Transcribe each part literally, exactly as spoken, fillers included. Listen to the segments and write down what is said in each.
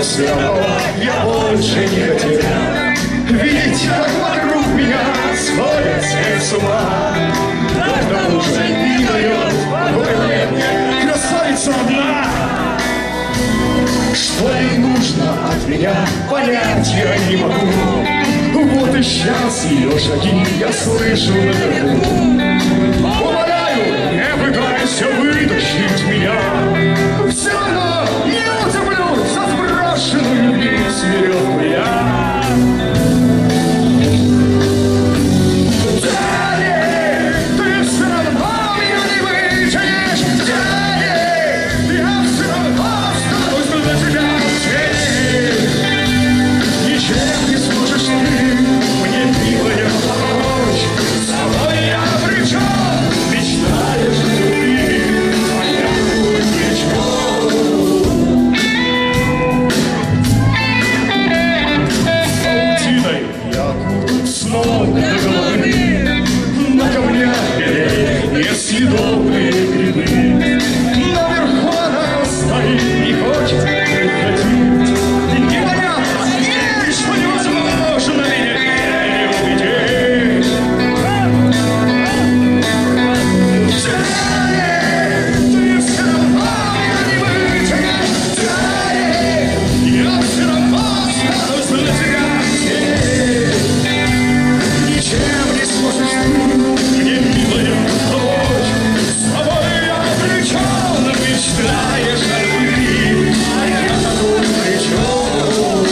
все равно я больше не хотел видеть, как вокруг меня сходят все с ума. Давно уже не дает покоя мне красавица одна. Что ей нужно от меня, понять я не могу. Вот и сейчас ее шаги я слышу наверху. Умоляю, не пытайся вытащить меня, все равно не уцеплю за сброшенную вниз веревку я. Съедобные грибы. Наверху она стоит, не хочет приходить. Непонятно, что невозможно меня не убедить. Джарри, ты все равно меня не вытянешь. Джарри, я все равно останусь на тебя здесь. Ничем не сможешь ты мне, милая, мечтаешь о любви, а я тут при чем?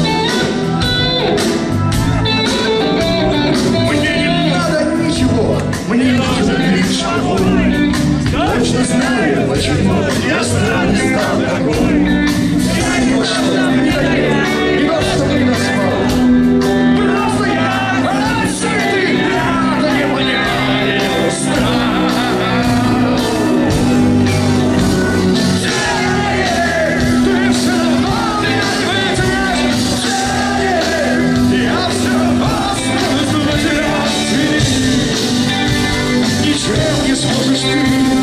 Мне не надо ничего, мне нужен лишь огонь. Точно знаю, почему я сам не стал такой. Я ни во что не даю, ни во что не назвал. Просто я от среды рада не понимаю страх. Ничем не сможешь ты